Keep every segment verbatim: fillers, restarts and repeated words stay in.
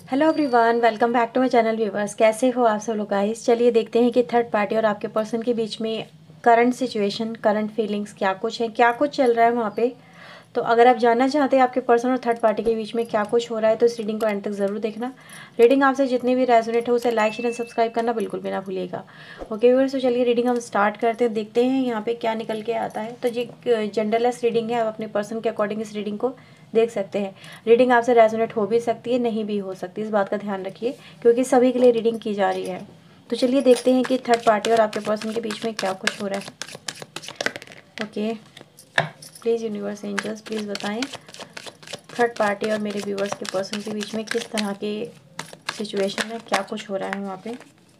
Hello everyone, welcome back to my channel viewers. कैसे हो आप सब लोग गाइस। चलिए देखते हैं कि थर्ड पार्टी और आपके पर्सन के बीच में करंट सिचुएशन, करंट फीलिंग्स क्या कुछ है, क्या कुछ चल रहा है वहाँ पे। तो अगर आप जानना चाहते हैं आपके पर्सन और थर्ड पार्टी के बीच में क्या कुछ हो रहा है तो इस रीडिंग को एंड तक ज़रूर देखना। रीडिंग आपसे जितनी भी रेजोनेट हो उसे लाइक शेयर एंड सब्सक्राइब करना बिल्कुल भी ना भूलिएगा। ओके व्यूअर्स, तो चलिए रीडिंग हम स्टार्ट करते हैं, देखते हैं यहाँ पे क्या निकल के आता है। तो ये जेंडरलेस रीडिंग है, आप अपने पर्सन के अकॉर्डिंग इस रीडिंग को देख सकते हैं। रीडिंग आपसे रेजोनेट हो भी सकती है, नहीं भी हो सकती, इस बात का ध्यान रखिए क्योंकि सभी के लिए रीडिंग की जा रही है। तो चलिए देखते हैं कि थर्ड पार्टी और आपके पर्सन के बीच में क्या कुछ हो रहा है। Okay, please universe angels please बताएं थर्ड पार्टी और मेरे व्यूवर्स के पर्सन के बीच में किस तरह के सिचुएशन है, क्या कुछ हो रहा है वहाँ पे।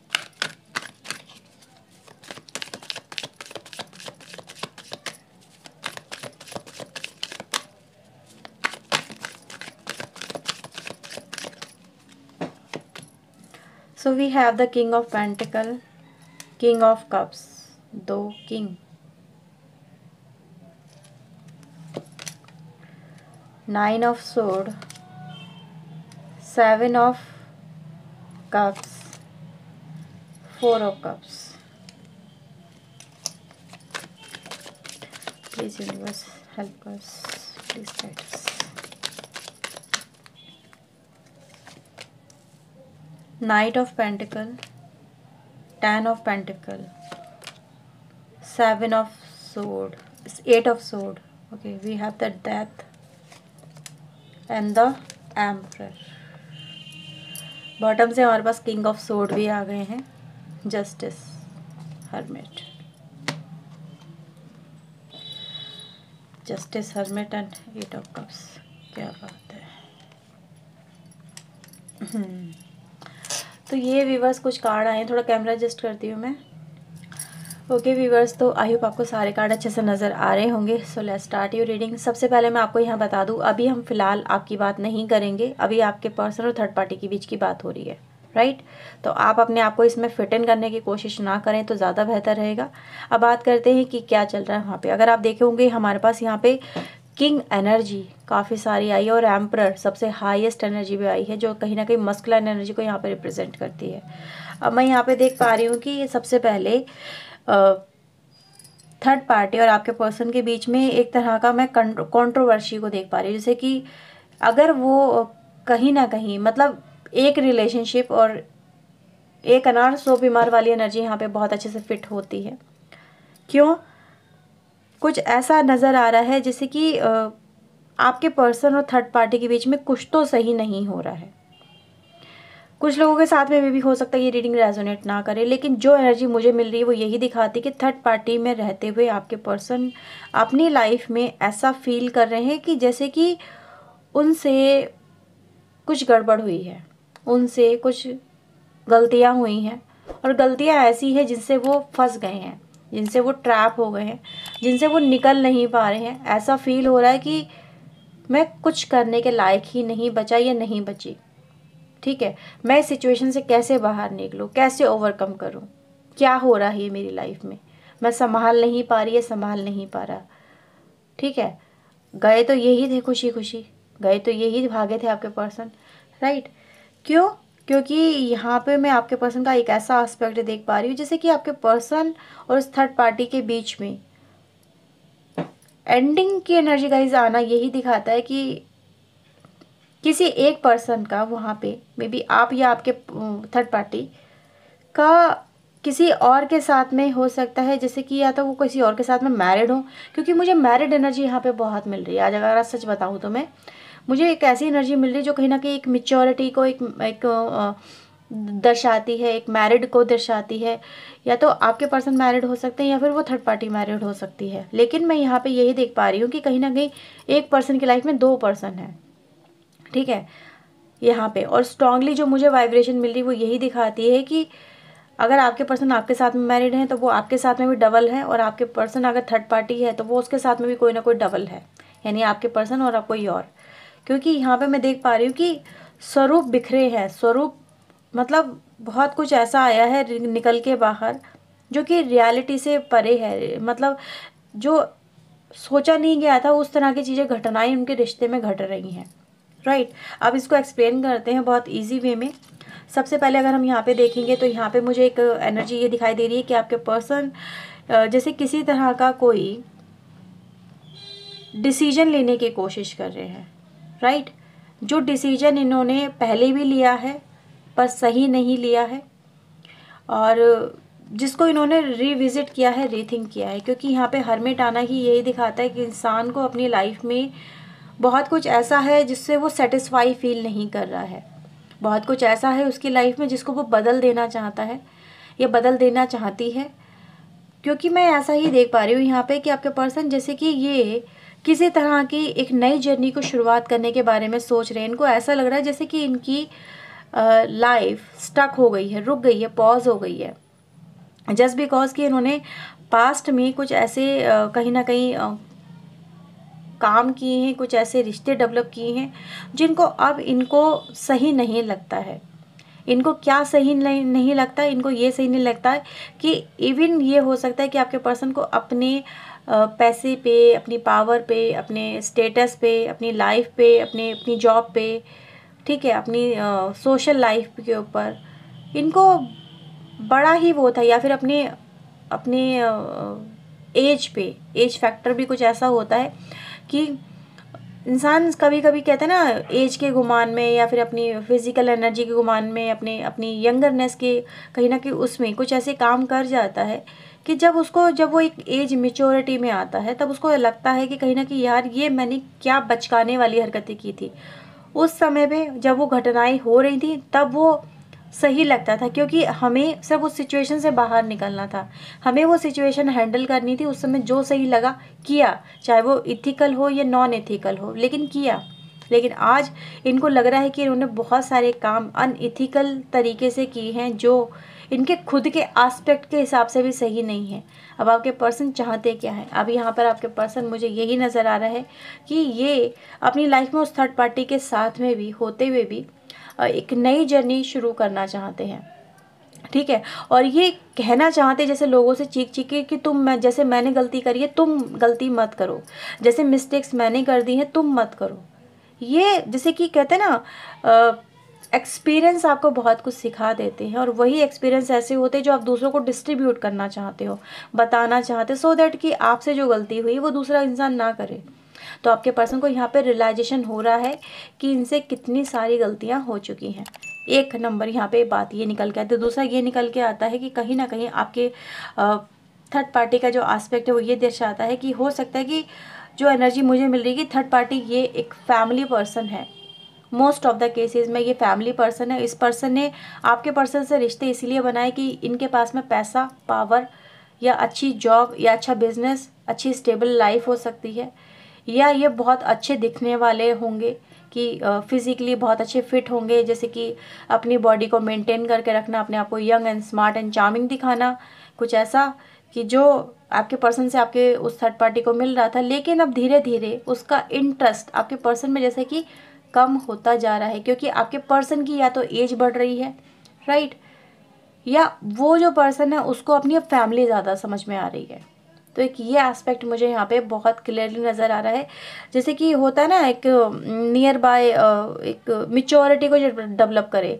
So we have the king of pentacle, king of cups, दो king, nine of sword, seven of cups, four of cups. Please universe help us, please guide us. Knight of pentacle, ten of pentacle, seven of sword, eight of sword. Okay, we have the death and the emperor. Bottom से हमारे पास king of sword भी आ गए हैं, justice, hermit, justice, hermit and eight of cups. क्या बात है। तो ये व्यूवर्स कुछ कार्ड आए हैं, थोड़ा कैमरा एडजस्ट करती हूँ मैं। ओके व्यूवर्स, तो आई होप आपको सारे कार्ड अच्छे से नज़र आ रहे होंगे। So let's start your reading. सबसे पहले मैं आपको यहाँ बता दूँ, अभी हम फिलहाल आपकी बात नहीं करेंगे, अभी आपके पर्सन और थर्ड पार्टी के बीच की बात हो रही है, राइट। तो आप अपने आप को इसमें फिट इन करने की कोशिश ना करें तो ज़्यादा बेहतर रहेगा। अब बात करते हैं कि क्या चल रहा है वहाँ पे। अगर आप देखे होंगे हमारे पास यहाँ पे किंग एनर्जी काफ़ी सारी आई है और एम्परर सबसे हाईएस्ट एनर्जी भी आई है, जो कहीं ना कहीं मस्कुलिन एनर्जी को यहाँ पे रिप्रेजेंट करती है। अब मैं यहाँ पे देख पा रही हूँ कि सबसे पहले थर्ड पार्टी और आपके पर्सन के बीच में एक तरह का मैं कंट्रोवर्सी को देख पा रही हूँ। जैसे कि अगर वो कहीं ना कहीं मतलब एक रिलेशनशिप और एक अनार सौ बीमार वाली एनर्जी यहाँ पे बहुत अच्छे से फिट होती है। क्यों? कुछ ऐसा नज़र आ रहा है जैसे कि आपके पर्सन और थर्ड पार्टी के बीच में कुछ तो सही नहीं हो रहा है। कुछ लोगों के साथ में भी हो सकता है ये रीडिंग रेजोनेट ना करे, लेकिन जो एनर्जी मुझे मिल रही है वो यही दिखाती है कि थर्ड पार्टी में रहते हुए आपके पर्सन अपनी लाइफ में ऐसा फील कर रहे हैं कि जैसे कि उनसे कुछ गड़बड़ हुई है, उनसे कुछ गलतियां हुई हैं और गलतियां ऐसी हैं जिनसे वो फंस गए हैं, जिनसे वो ट्रैप हो गए हैं, जिनसे वो निकल नहीं पा रहे हैं। ऐसा फील हो रहा है कि मैं कुछ करने के लायक ही नहीं बचा या नहीं बची। ठीक है, मैं इस सिचुएशन से कैसे बाहर निकलूँ, कैसे ओवरकम करूँ, क्या हो रहा है मेरी लाइफ में, मैं संभाल नहीं पा रही है, संभाल नहीं पा रहा। ठीक है, गए तो यही थे खुशी खुशी, गए तो यही भागे थे आपके पर्सन, राइट। क्यों? क्योंकि यहाँ पे मैं आपके पर्सन का एक ऐसा एस्पेक्ट देख पा रही हूँ जैसे कि आपके पर्सन और इस थर्ड पार्टी के बीच में एंडिंग की एनर्जी गाइस आना यही दिखाता है कि किसी एक पर्सन का वहाँ पे मे बी आप या आपके थर्ड पार्टी का किसी और के साथ में हो सकता है, जैसे कि या तो वो किसी और के साथ में मैरिड हो, क्योंकि मुझे मैरिड एनर्जी यहाँ पे बहुत मिल रही है। आज अगर सच बताऊँ तो मैं मुझे एक ऐसी एनर्जी मिल रही है जो कहीं ना कहीं एक मेच्योरिटी को एक एक दर्शाती है, एक मैरिड को दर्शाती है। या तो आपके पर्सन मैरिड हो सकते हैं या फिर वो थर्ड पार्टी मैरिड हो सकती है, लेकिन मैं यहाँ पे यही देख पा रही हूँ कि कहीं ना कहीं एक पर्सन की लाइफ में दो पर्सन हैं। ठीक है, यहाँ पे और स्ट्रांगली जो मुझे वाइब्रेशन मिल रही है वो यही दिखाती है कि अगर आपके पर्सन आपके साथ में मैरिड हैं तो वो आपके साथ में भी डबल है, और आपके पर्सन अगर थर्ड पार्टी है तो वो उसके साथ में भी कोई ना कोई डबल है, यानी आपके पर्सन और कोई और। क्योंकि यहाँ पे मैं देख पा रही हूँ कि स्वरूप बिखरे हैं, स्वरूप मतलब बहुत कुछ ऐसा आया है निकल के बाहर जो कि रियलिटी से परे है। मतलब जो सोचा नहीं गया था उस तरह की चीज़ें, घटनाएं उनके रिश्ते में घट रही हैं। राइट। अब इसको एक्सप्लेन करते हैं बहुत ईजी वे में। सबसे पहले अगर हम यहाँ पे देखेंगे तो यहाँ पे मुझे एक एनर्जी ये दिखाई दे रही है कि आपके पर्सन जैसे किसी तरह का कोई डिसीजन लेने की कोशिश कर रहे हैं, राइट। जो डिसीजन इन्होंने पहले भी लिया है पर सही नहीं लिया है, और जिसको इन्होंने रिविजिट किया है, रीथिंक किया है। क्योंकि यहाँ पे हर्मिट आना ही यही दिखाता है कि इंसान को अपनी लाइफ में बहुत कुछ ऐसा है जिससे वो सेटिस्फाई फील नहीं कर रहा है, बहुत कुछ ऐसा है उसकी लाइफ में जिसको वो बदल देना चाहता है या बदल देना चाहती है। क्योंकि मैं ऐसा ही देख पा रही हूँ यहाँ पे कि आपके पर्सन जैसे कि ये किसी तरह की एक नई जर्नी को शुरुआत करने के बारे में सोच रहे हैं। इनको ऐसा लग रहा है जैसे कि इनकी लाइफ स्टक हो गई है, रुक गई है, पॉज हो गई है, जस्ट बिकॉज कि इन्होंने पास्ट में कुछ ऐसे uh, कहीं ना कहीं uh, काम किए हैं, कुछ ऐसे रिश्ते डेवलप किए हैं जिनको अब इनको सही नहीं लगता है। इनको क्या सही नहीं नहीं लगता, इनको ये सही नहीं लगता है कि इवन ये हो सकता है कि आपके पर्सन को अपने पैसे पे, अपनी पावर पे, अपने स्टेटस पे, अपनी लाइफ पे, अपने अपनी जॉब पे, ठीक है, अपनी सोशल लाइफ के ऊपर इनको बड़ा ही वो था, या फिर अपने अपने एज पे, एज फैक्टर भी कुछ ऐसा होता है कि इंसान कभी कभी कहते हैं ना एज के गुमान में या फिर अपनी फिजिकल एनर्जी के गुमान में, अपने अपनी यंगरनेस के कहीं ना कहीं उसमें कुछ ऐसे काम कर जाता है कि जब उसको जब वो एक एज मेच्योरिटी में आता है तब उसको लगता है कि कहीं ना कहीं यार ये मैंने क्या बचकाने वाली हरकतें की थी। उस समय पे जब वो घटनाएं हो रही थी तब वो सही लगता था, क्योंकि हमें सिर्फ उस सिचुएशन से बाहर निकलना था, हमें वो सिचुएशन हैंडल करनी थी। उस समय जो सही लगा किया, चाहे वो इथिकल हो या नॉन इथिकल हो, लेकिन किया। लेकिन आज इनको लग रहा है कि इन्होंने बहुत सारे काम अनइथिकल तरीके से किए हैं जो इनके खुद के एस्पेक्ट के हिसाब से भी सही नहीं है। अब आपके पर्सन चाहते क्या है? अब यहाँ पर आपके पर्सन मुझे यही नज़र आ रहा है कि ये अपनी लाइफ में उस थर्ड पार्टी के साथ में भी होते हुए भी एक नई जर्नी शुरू करना चाहते हैं, ठीक है। और ये कहना चाहते जैसे लोगों से चीख चीख के कि तुम मैं जैसे मैंने गलती करी है तुम गलती मत करो, जैसे मिस्टेक्स मैंने कर दी हैं तुम मत करो। ये जैसे कि कहते हैं ना एक्सपीरियंस आपको बहुत कुछ सिखा देते हैं, और वही एक्सपीरियंस ऐसे होते हैं जो आप दूसरों को डिस्ट्रीब्यूट करना चाहते हो, बताना चाहते हो, सो दैट कि आपसे जो गलती हुई वो दूसरा इंसान ना करे। तो आपके पर्सन को यहाँ पे रियलाइजेशन हो रहा है कि इनसे कितनी सारी गलतियाँ हो चुकी हैं। एक नंबर यहाँ पे बात ये निकल के आती है। दूसरा ये निकल के आता है कि कहीं ना कहीं आपके थर्ड पार्टी का जो एस्पेक्ट है वो ये दर्शाता है कि हो सकता है कि जो एनर्जी मुझे मिल रही है कि थर्ड पार्टी ये एक फैमिली पर्सन है। मोस्ट ऑफ द केसेस में ये फैमिली पर्सन है। इस पर्सन ने आपके पर्सन से रिश्ते इसलिए बनाए कि इनके पास में पैसा, पावर या अच्छी जॉब या अच्छा बिजनेस, अच्छी स्टेबल लाइफ हो सकती है, या ये बहुत अच्छे दिखने वाले होंगे कि फिज़िकली बहुत अच्छे फिट होंगे, जैसे कि अपनी बॉडी को मेंटेन करके रखना, अपने आप को young and smart and charming दिखाना, कुछ ऐसा कि जो आपके पर्सन से आपके उस थर्ड पार्टी को मिल रहा था। लेकिन अब धीरे धीरे उसका इंटरेस्ट आपके पर्सन में जैसे कि कम होता जा रहा है, क्योंकि आपके पर्सन की या तो एज बढ़ रही है, राइट, या वो जो पर्सन है उसको अपनी फैमिली ज़्यादा समझ में आ रही है। तो एक ये एस्पेक्ट मुझे यहाँ पे बहुत क्लियरली नज़र आ रहा है। जैसे कि होता है ना एक नियर बाय एक मिच्योरिटी को डेवलप करे,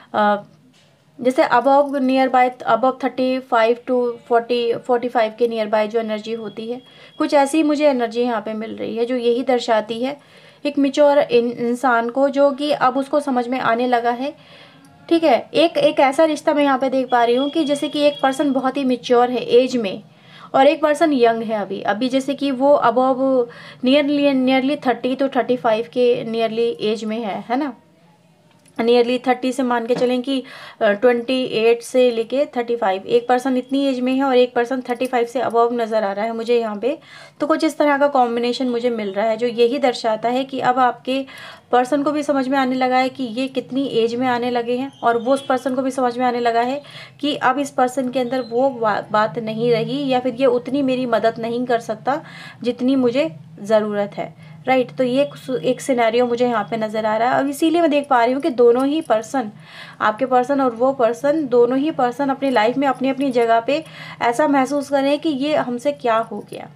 जैसे above nearby above thirty five to forty forty five के नियर बाय जो एनर्जी होती है, कुछ ऐसी मुझे एनर्जी यहाँ पे मिल रही है जो यही दर्शाती है एक मिच्योर इंसान को, जो कि अब उसको समझ में आने लगा है, ठीक है। एक एक ऐसा रिश्ता मैं यहाँ पे देख पा रही हूँ कि जैसे कि एक पर्सन बहुत ही मिच्योर है एज में और एक पर्सन यंग है अभी अभी जैसे कि वो above nearly nearly thirty two thirty five के नियरली एज में है है ना, नियरली थर्टी से मान के चलें कि ट्वेंटी एट से लेके थर्टी फाइव, एक पर्सन इतनी एज में है और एक पर्सन थर्टी फाइव से अबव नज़र आ रहा है मुझे यहाँ पे। तो कुछ इस तरह का कॉम्बिनेशन मुझे मिल रहा है जो यही दर्शाता है कि अब आपके पर्सन को भी समझ में आने लगा है कि ये कितनी एज में आने लगे हैं, और वो उस पर्सन को भी समझ में आने लगा है कि अब इस पर्सन के अंदर वो बात नहीं रही, या फिर ये उतनी मेरी मदद नहीं कर सकता जितनी मुझे ज़रूरत है, राइट right, तो ये एक सिनेरियो मुझे यहाँ पे नज़र आ रहा है। अब इसीलिए मैं देख पा रही हूँ कि दोनों ही पर्सन, आपके पर्सन और वो पर्सन, दोनों ही पर्सन अपनी लाइफ में अपनी अपनी जगह पे ऐसा महसूस करें कि ये हमसे क्या हो गया,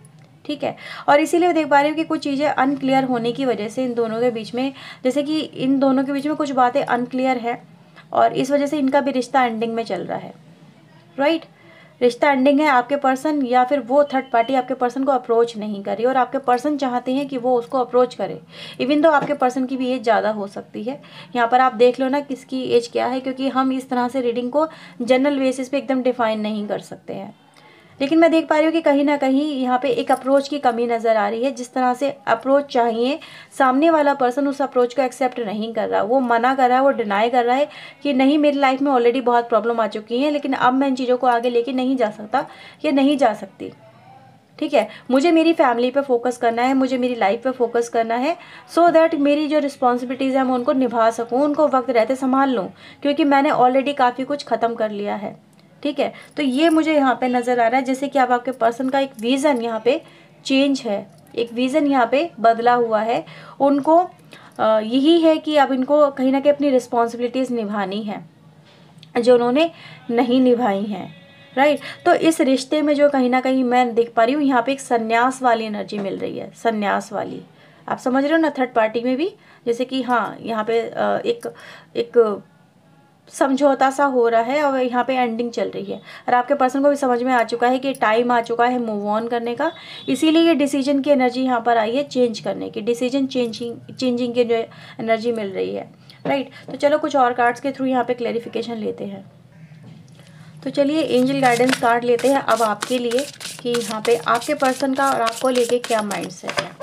ठीक है। और इसीलिए देख पा रही हूँ कि कुछ चीज़ें अनक्लियर होने की वजह से इन दोनों के बीच में, जैसे कि इन दोनों के बीच में कुछ बातें अनक्लियर है और इस वजह से इनका भी रिश्ता एंडिंग में चल रहा है, राइट। रिश्ता एंडिंग है, आपके पर्सन या फिर वो थर्ड पार्टी आपके पर्सन को अप्रोच नहीं कर रही और आपके पर्सन चाहते हैं कि वो उसको अप्रोच करे। इवन तो आपके पर्सन की भी एज ज़्यादा हो सकती है। यहाँ पर आप देख लो ना किसकी एज क्या है, क्योंकि हम इस तरह से रीडिंग को जनरल बेसिस पे एकदम डिफाइन नहीं कर सकते हैं। लेकिन मैं देख पा रही हूँ कि कहीं ना कहीं यहाँ पे एक अप्रोच की कमी नज़र आ रही है। जिस तरह से अप्रोच चाहिए, सामने वाला पर्सन उस अप्रोच को एक्सेप्ट नहीं कर रहा, वो मना कर रहा है, वो डिनाई कर रहा है कि नहीं, मेरी लाइफ में ऑलरेडी बहुत प्रॉब्लम आ चुकी है, लेकिन अब मैं इन चीज़ों को आगे लेके नहीं जा सकता या नहीं जा सकती। ठीक है, मुझे मेरी फैमिली पे फोकस करना है, मुझे मेरी लाइफ पे फोकस करना है, सो दैट मेरी जो रिस्पॉन्सिबिलिटीज़ हैं मैं उनको निभा सकूँ, उनको वक्त रहते संभाल लूँ, क्योंकि मैंने ऑलरेडी काफ़ी कुछ ख़त्म कर लिया है। ठीक है, तो ये मुझे यहाँ पे नज़र आ रहा है जैसे कि अब आपके पर्सन का एक विज़न यहाँ पे चेंज है, एक विज़न यहाँ पे बदला हुआ है। उनको यही है कि अब इनको कहीं ना कहीं अपनी रिस्पॉन्सिबिलिटीज़ निभानी है जो उन्होंने नहीं निभाई हैं, राइट। तो इस रिश्ते में जो कहीं ना कहीं मैं देख पा रही हूँ यहाँ पे एक संन्यास वाली एनर्जी मिल रही है, संन्यास वाली, आप समझ रहे हो ना। थर्ड पार्टी में भी जैसे कि हाँ यहाँ पे एक एक समझौता सा हो रहा है और यहाँ पे एंडिंग चल रही है और आपके पर्सन को भी समझ में आ चुका है कि टाइम आ चुका है मूव ऑन करने का। इसीलिए ये डिसीजन की एनर्जी यहाँ पर आई है, चेंज करने की, डिसीजन चेंजिंग चेंजिंग की जो एनर्जी मिल रही है, राइट। तो चलो कुछ और कार्ड्स के थ्रू यहाँ पे क्लैरिफिकेशन लेते हैं। तो चलिए एंजल गाइडेंस कार्ड लेते हैं अब आपके लिए कि यहाँ पे आपके पर्सन का और आपको लेके क्या माइंडसेट है।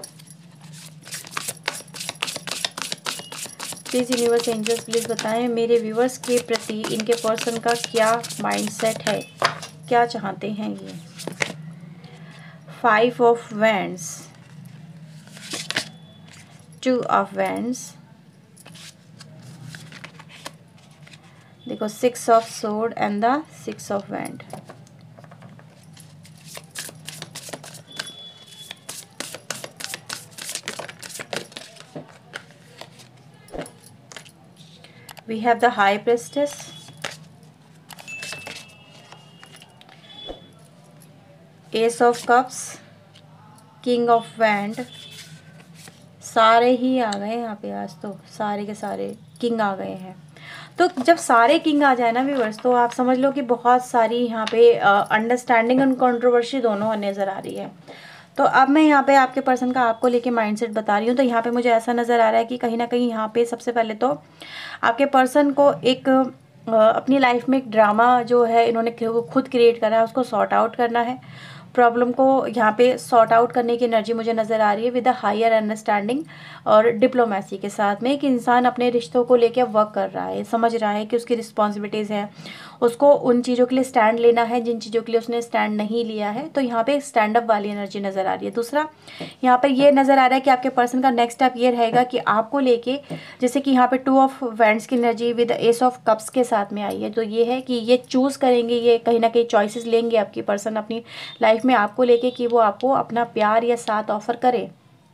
प्लीज़ यूनिवर्स एंजल्स प्लीज़ बताएं मेरे व्यूवर्स के प्रति इनके पर्सन का क्या माइंडसेट है, क्या चाहते हैं ये। Five of wands, two of wands, देखो six of sword and the six of wand. We have the High Priestess, Ace of Cups, King of Wand। सारे ही आ गए यहाँ पे आज, तो सारे के सारे किंग आ गए हैं। तो जब सारे किंग आ जाए ना व्यूअर्स, तो आप समझ लो कि बहुत सारी यहाँ पे अंडरस्टैंडिंग एंड कंट्रोवर्सी दोनों नज़र आ रही है। तो अब मैं यहाँ पे आपके पर्सन का आपको लेके माइंडसेट बता रही हूँ। तो यहाँ पे मुझे ऐसा नज़र आ रहा है कि कहीं ना कहीं यहाँ पे सबसे पहले तो आपके पर्सन को एक अपनी लाइफ में एक ड्रामा जो है इन्होंने खुद क्रिएट करा है, उसको सॉर्ट आउट करना है। प्रॉब्लम को यहाँ पे सॉर्ट आउट करने की एनर्जी मुझे नज़र आ रही है विद अ हायर अंडरस्टैंडिंग और डिप्लोमेसी के साथ में। एक इंसान अपने रिश्तों को लेकर वर्क कर रहा है, समझ रहा है कि उसकी रिस्पॉन्सिबिलिटीज़ हैं, उसको उन चीज़ों के लिए स्टैंड लेना है जिन चीज़ों के लिए उसने स्टैंड नहीं लिया है। तो यहाँ पे स्टैंड अप वाली एनर्जी नज़र आ रही है। दूसरा यहाँ पर ये नज़र आ रहा है कि आपके पर्सन का नेक्स्ट स्टेप ये रहेगा कि आपको लेके, जैसे कि यहाँ पे टू ऑफ वैंड्स की energy with ace of cups के साथ में आई है, तो ये है कि ये चूज़ करेंगे, ये कहीं ना कहीं चॉइसेस लेंगे आपकी पर्सन अपनी लाइफ में आपको लेके कि वो आपको अपना प्यार या साथ ऑफर करे।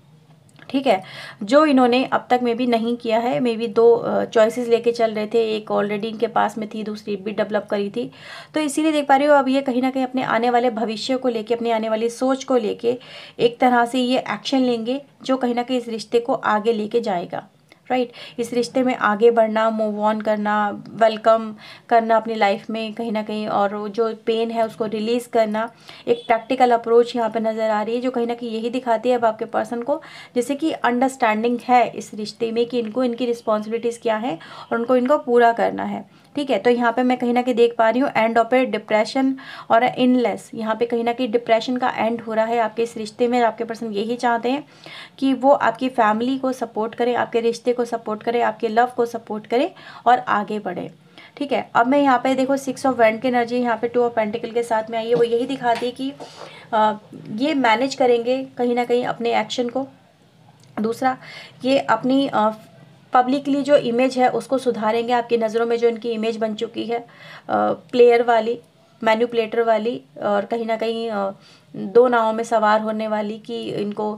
ठीक है, जो इन्होंने अब तक मे बी नहीं किया है। मे बी दो चॉइसेस लेके चल रहे थे, एक ऑलरेडी इनके पास में थी, दूसरी भी डेवलप करी थी। तो इसीलिए देख पा रही हो अब ये कहीं ना कहीं अपने आने वाले भविष्य को लेके, अपनी आने वाली सोच को लेके एक तरह से ये एक्शन लेंगे जो कहीं ना कहीं इस रिश्ते को आगे लेके जाएगा, राइट। इस रिश्ते में आगे बढ़ना, मूव ऑन करना, वेलकम करना अपनी लाइफ में कहीं ना कहीं, और जो पेन है उसको रिलीज़ करना। एक प्रैक्टिकल अप्रोच यहाँ पे नज़र आ रही है जो कहीं ना कहीं यही दिखाती है अब आपके पर्सन को, जैसे कि अंडरस्टैंडिंग है इस रिश्ते में कि इनको इनकी रिस्पॉन्सिबिलिटीज़ क्या है और उनको इनको पूरा करना है। ठीक है, तो यहाँ पे मैं कहीं ना कहीं देख पा रही हूँ एंड ऑफ ए डिप्रेशन और इनलेस। यहाँ पे कहीं ना कहीं डिप्रेशन का एंड हो रहा है आपके इस रिश्ते में। आपके पर्सन यही चाहते हैं कि वो आपकी फैमिली को सपोर्ट करे, आपके रिश्ते को सपोर्ट करे, आपके लव को सपोर्ट करे और आगे बढ़े। ठीक है, अब मैं यहाँ पे देखो सिक्स ऑफ वैंड की एनर्जी यहाँ पे टू ऑफ पेंटिकल के साथ में आई है। वो यही दिखाती है कि आ, ये मैनेज करेंगे कहीं ना कहीं अपने एक्शन को। दूसरा, ये अपनी आ, पब्लिकली जो इमेज है उसको सुधारेंगे। आपकी नज़रों में जो इनकी इमेज बन चुकी है प्लेयर वाली, मैनिपुलेटर वाली, और कहीं ना कहीं दो नावों में सवार होने वाली, कि इनको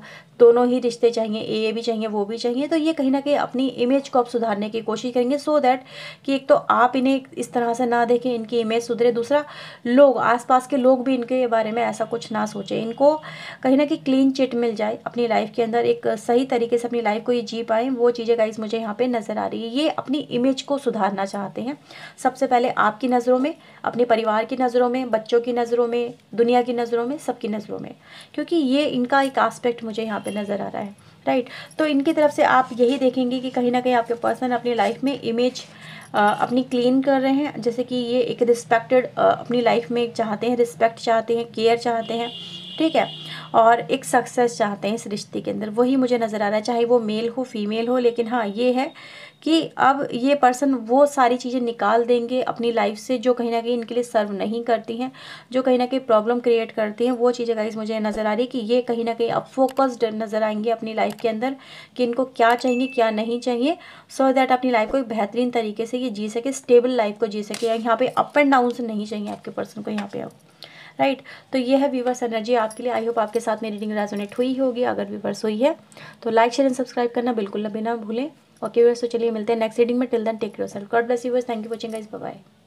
दोनों ही रिश्ते चाहिए, ये भी चाहिए वो भी चाहिए, तो ये कहीं ना कहीं अपनी इमेज को आप सुधारने की कोशिश करेंगे, सो दैट कि एक तो आप इन्हें इस तरह से ना देखें, इनकी इमेज सुधरे, दूसरा लोग, आसपास के लोग भी इनके बारे में ऐसा कुछ ना सोचें, इनको कहीं ना कहीं क्लीन चिट मिल जाए अपनी लाइफ के अंदर, एक सही तरीके से अपनी लाइफ को ये जी पाए, वो चीज़ें गाइस मुझे यहाँ पे नज़र आ रही है। ये अपनी इमेज को सुधारना चाहते हैं, सबसे पहले आपकी नज़रों में, अपने परिवार की नज़रों में, बच्चों की नज़रों में, दुनिया की नज़रों में, सबकी नज़रों में, क्योंकि ये इनका एक एस्पेक्ट मुझे यहाँ पे नज़र आ रहा है, राइट। तो इनकी तरफ से आप यही देखेंगे कि कहीं ना कहीं आपके पर्सन अपनी लाइफ में इमेज अपनी क्लीन कर रहे हैं, जैसे कि ये एक रिस्पेक्टेड अपनी लाइफ में चाहते हैं, रिस्पेक्ट चाहते हैं, केयर चाहते हैं, ठीक है, और एक सक्सेस चाहते हैं इस रिश्ते के अंदर, वही मुझे नज़र आ रहा है, चाहे वो मेल हो फीमेल हो। लेकिन हाँ ये है कि अब ये पर्सन वो सारी चीज़ें निकाल देंगे अपनी लाइफ से जो कहीं ना कहीं इनके लिए सर्व नहीं करती हैं, जो कहीं ना कहीं प्रॉब्लम क्रिएट करती हैं, वो चीज़ें गाइस मुझे नज़र आ रही है कि ये कहीं ना कहीं अब फोकस्ड नज़र आएंगे अपनी लाइफ के अंदर कि इनको क्या चाहिए क्या नहीं चाहिए, सो दैट अपनी लाइफ को एक बेहतरीन तरीके से ये जी सके, स्टेबल लाइफ को जी सके। यहाँ पे अप एंड डाउन से नहीं चाहिए आपके पर्सन को यहाँ पे अब, राइट right. तो ये है व्यूवर्स एनर्जी आपके लिए। आई होप आपके साथ मेरी रीडिंग रेजोनेट हुई होगी। अगर व्यूवर्स हुई है तो लाइक शेयर एंड सब्सक्राइब करना बिल्कुल भी ना भूलें। ओके व्यूवर्स, तो चलिए मिलते हैं नेक्स्ट रीडिंग में। Till then take care yourself, God bless you viewers, thank you for watching guys, bye bye.